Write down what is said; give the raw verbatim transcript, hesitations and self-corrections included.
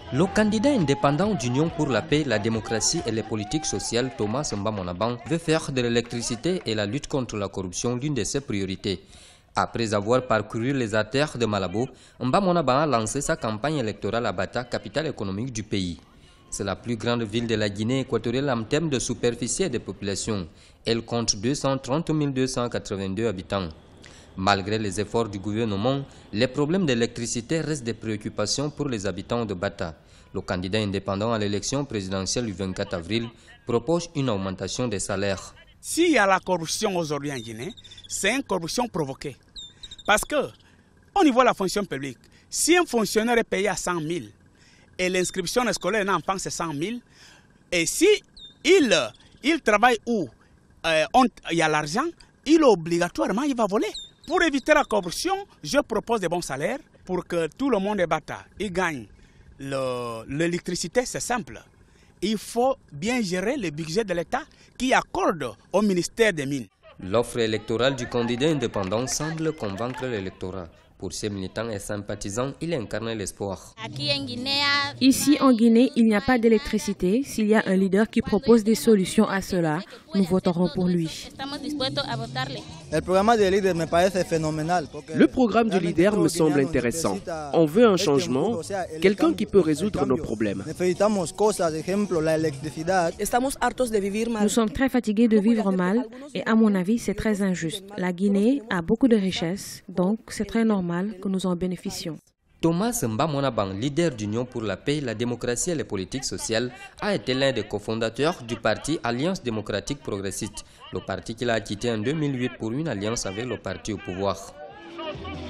Le candidat indépendant d'Union pour la paix, la démocratie et les politiques sociales, Thomas Mbamonabang, veut faire de l'électricité et la lutte contre la corruption l'une de ses priorités. Après avoir parcouru les artères de Malabo, Mbamonabang a lancé sa campagne électorale à Bata, capitale économique du pays. C'est la plus grande ville de la Guinée équatoriale en termes de superficie et de population. Elle compte deux cent trente mille deux cent quatre-vingt-deux habitants. Malgré les efforts du gouvernement, les problèmes d'électricité restent des préoccupations pour les habitants de Bata. Le candidat indépendant à l'élection présidentielle du vingt-quatre avril propose une augmentation des salaires. S'il y a la corruption aujourd'hui en Guinée, c'est une corruption provoquée. Parce que, au niveau de la fonction publique, si un fonctionnaire est payé à cent mille et l'inscription scolaire d'un enfant c'est cent mille, et si il, il travaille où euh, on, il y a l'argent, il obligatoirement il va voler. Pour éviter la corruption, je propose des bons salaires pour que tout le monde est Bata. Il gagne l'électricité, c'est simple. Il faut bien gérer le budget de l'État qui accorde au ministère des Mines. L'offre électorale du candidat indépendant semble convaincre l'électorat. Pour ses militants et sympathisants, il incarne l'espoir. Ici en Guinée, il n'y a pas d'électricité. S'il y a un leader qui propose des solutions à cela, nous voterons pour lui. Le programme du leader me semble intéressant. On veut un changement, quelqu'un qui peut résoudre nos problèmes. Nous sommes très fatigués de vivre mal et à mon avis, c'est très injuste. La Guinée a beaucoup de richesses, donc c'est très normal que nous en bénéficions. Thomas Mbamonabang, leader d'Union pour la paix, la démocratie et les politiques sociales, a été l'un des cofondateurs du parti Alliance démocratique progressiste, le parti qu'il a quitté en deux mille huit pour une alliance avec le parti au pouvoir.